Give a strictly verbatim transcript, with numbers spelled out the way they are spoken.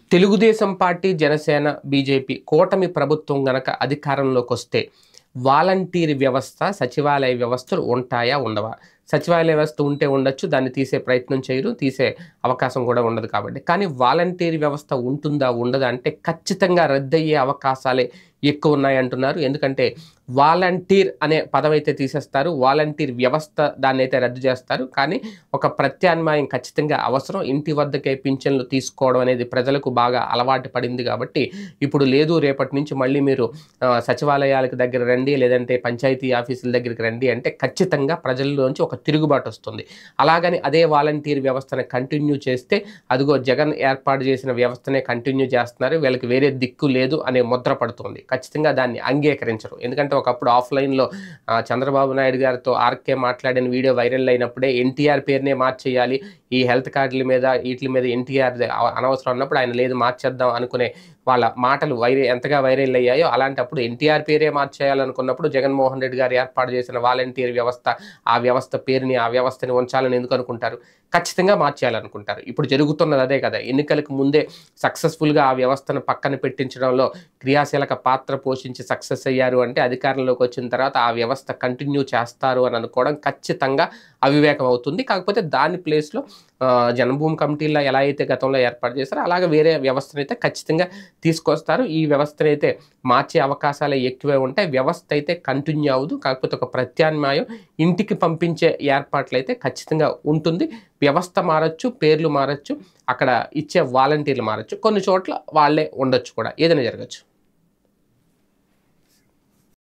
Telugu Desam party, Janasena, BJP కూటమి ప్రభుత్వం గనక అధికారంలోకొస్తే వాలంటీర్ వ్యవస్థ, సచివాలయ వ్యవస్థలు ఉంటాయా? ఉండవా? సచివాలయ వ్యవస్థ ఉంటే ఉండొచ్చు. దాన్ని తీసే ప్రయత్నం చేయరు. తీసే అవకాశం కూడా ఉండదు కాబట్టి. కానీ వాలంటీర్ వ్యవస్థ ఉంటుందా? ఉండదా? అంటే ఖచ్చితంగా రద్దయ్యే అవకాశాలే ఎక్కువ ఉన్నాయంటున్నారు. ఎందుకంటే వాలంటీర్ అనే పదం అయితే తీసేస్తారు. వాలంటీర్ వ్యవస్థ దాన్నైతే రద్దు చేస్తారు. కానీ ఒక ప్రత్యామ్నాయం ఖచ్చితంగా అవసరం. ఇంటి వద్దకే పింఛన్లు తీసుకోవడం అనేది ప్రజలకు బాగా అలవాటు పడింది కాబట్టి ఇప్పుడు లేదు, రేపటి నుంచి మళ్ళీ మీరు సచివాలయాలకు దగ్గర రండి, లేదంటే పంచాయతీ ఆఫీసుల దగ్గరికి రండి అంటే ఖచ్చితంగా ప్రజల్లోంచి ఒక తిరుగుబాటు వస్తుంది. అలాగని అదే వాలంటీర్ వ్యవస్థను కంటిన్యూ చేస్తే అదిగో జగన్ ఏర్పాటు చేసిన వ్యవస్థనే కంటిన్యూ చేస్తున్నారు, వీళ్ళకి వేరే దిక్కు లేదు అనే ముద్ర పడుతుంది. ఖచ్చితంగా దాన్ని అంగీకరించరు. ఎందుకంటే ఒకప్పుడు ఆఫ్లైన్లో చంద్రబాబు నాయుడు గారితో ఆర్కే మాట్లాడిన వీడియో వైరల్ అయినప్పుడే ఎన్టీఆర్ పేరునే మార్చేయాలి, ఈ హెల్త్ కార్డుల మీద వీటి మీద ఎన్టీఆర్ అనవసరం అన్నప్పుడు ఆయన లేదు మార్చేద్దాం అనుకునే వాళ్ళ మాటలు వైర ఎంతగా వైరల్ అయ్యాయో అలాంటప్పుడు ఎన్టీఆర్ పేరే మార్చేయాలనుకున్నప్పుడు జగన్మోహన్ రెడ్డి గారు ఏర్పాటు చేసిన వాలంటీర్ వ్యవస్థ, ఆ వ్యవస్థ పేరుని ఆ వ్యవస్థని ఉంచాలని ఎందుకు అనుకుంటారు? ఖచ్చితంగా మార్చేయాలనుకుంటారు. ఇప్పుడు జరుగుతున్నది అదే కదా. ఎన్నికలకు ముందే సక్సెస్ఫుల్గా ఆ వ్యవస్థను పక్కన పెట్టించడంలో క్రియాశీలక పాత్ర పోషించి సక్సెస్ అయ్యారు అంటే అధికారంలోకి వచ్చిన తర్వాత ఆ వ్యవస్థ కంటిన్యూ చేస్తారు అని అనుకోవడం ఖచ్చితంగా అవివేకం అవుతుంది. కాకపోతే దాని ప్లేస్లో జన్మభూమి కమిటీలో ఎలా అయితే గతంలో ఏర్పాటు చేస్తారో అలాగే వేరే వ్యవస్థను అయితే ఖచ్చితంగా తీసుకొస్తారు. ఈ వ్యవస్థను అయితే మార్చే అవకాశాలు ఎక్కువే ఉంటాయి. వ్యవస్థ అయితే కంటిన్యూ అవ్వదు. కాకపోతే ఒక ప్రత్యామ్నాయం ఇంటికి పంపించే ఏర్పాట్లు అయితే ఖచ్చితంగా ఉంటుంది. వ్యవస్థ మారచ్చు, పేర్లు మారచ్చు, అక్కడ ఇచ్చే వాలంటీర్లు మారచ్చు, కొన్ని చోట్ల వాళ్ళే ఉండొచ్చు కూడా, ఏదైనా జరగచ్చు.